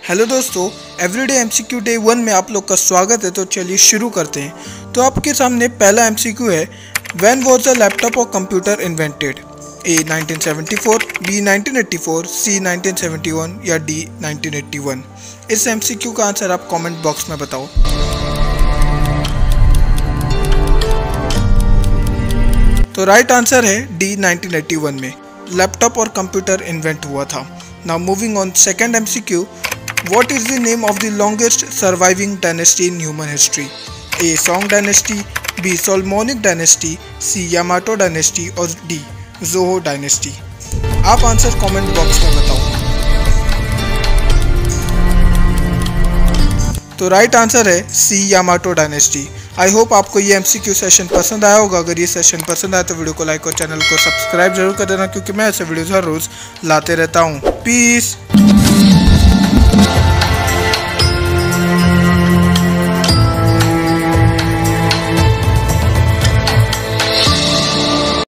Hello दोस्तों, everyday MCQ day 1 में आप लोग का स्वागत है। तो चलिए शुरू करते हैं। तो आपके सामने पहला एमसीक्यू है, व्हेन वाज द लैपटॉप और computer invented? A 1974, B 1984, C 1971 या डी 1981? इस एमसीक्यू का आंसर आप कमेंट बॉक्स में बताओ। तो राइट आंसर है डी 1981 में लैपटॉप और कंप्यूटर इन्वेंट हुआ था। Now moving on second MCQ, what is the name of the longest surviving dynasty in human history? A. Song dynasty, B. Solomonic dynasty, C. Yamato dynasty और D. Zhou dynasty? आप answer comment box में बताओ। तो right answer है C. Yamato dynasty. I hope आपको ये MCQ session पसंद आया होगा। अगर ये सेशन पसंद आया तो वीडियो को लाइक और चैनल को सब्सक्राइब जरूर कर देना, क्योंकि मैं ऐसे वीडियोस हर रोज लाते रहता हूँ। पीस।